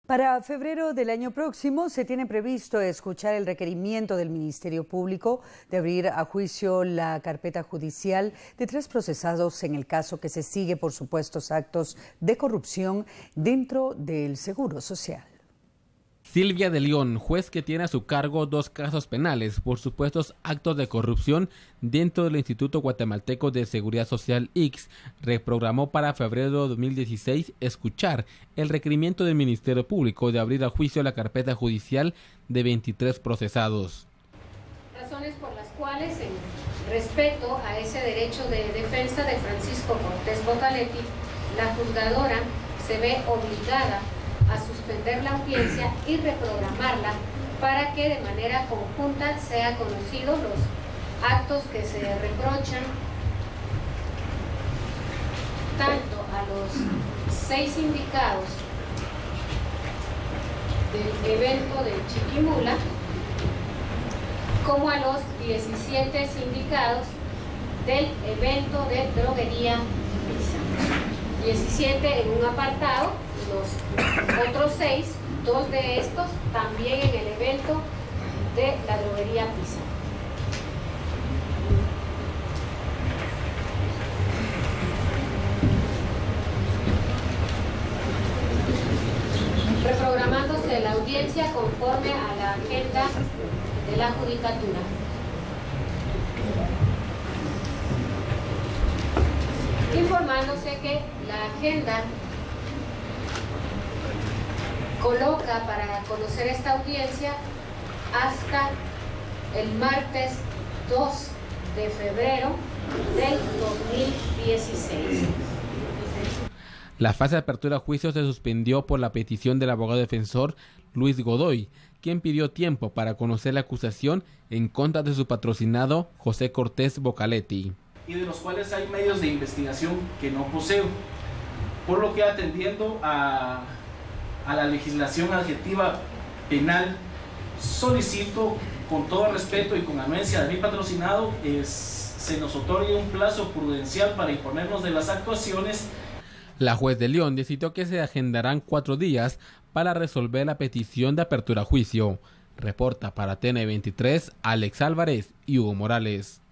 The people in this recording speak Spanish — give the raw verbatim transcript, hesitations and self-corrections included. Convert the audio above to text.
Para febrero del año próximo se tiene previsto escuchar el requerimiento del Ministerio Público de abrir a juicio la carpeta judicial de tres procesados en el caso que se sigue por supuestos actos de corrupción dentro del Seguro Social. Silvia de León, juez que tiene a su cargo dos casos penales por supuestos actos de corrupción dentro del Instituto Guatemalteco de Seguridad Social I X, reprogramó para febrero de dos mil dieciséis escuchar el requerimiento del Ministerio Público de abrir a juicio la carpeta judicial de veintitrés procesados. Razones por las cuales, en respeto a ese derecho de defensa de Francisco Cortés Bocaletti, la juzgadora se ve obligada a suspender la audiencia y reprogramarla para que de manera conjunta sea conocidos los actos que se reprochan tanto a los seis indicados del evento de Chiquimula como a los diecisiete sindicados del evento de droguería Pisa. diecisiete en un apartado, los otros seis, dos de estos también en el evento de la droguería Pisa. Reprogramándose la audiencia conforme a la agenda de la Judicatura. Informándose que la agenda coloca para conocer esta audiencia hasta el martes dos de febrero del dos mil dieciséis. La fase de apertura a juicio se suspendió por la petición del abogado defensor Luis Godoy, quien pidió tiempo para conocer la acusación en contra de su patrocinado José Cortés Bocaletti. Y de los cuales hay medios de investigación que no poseo, por lo que atendiendo a, a la legislación adjetiva penal, solicito con todo respeto y con anuencia de mi patrocinado, es, se nos otorgue un plazo prudencial para imponernos de las actuaciones. La juez de León decidió que se agendarán cuatro días para resolver la petición de apertura a juicio. Reporta para T N veintitrés Alex Álvarez y Hugo Morales.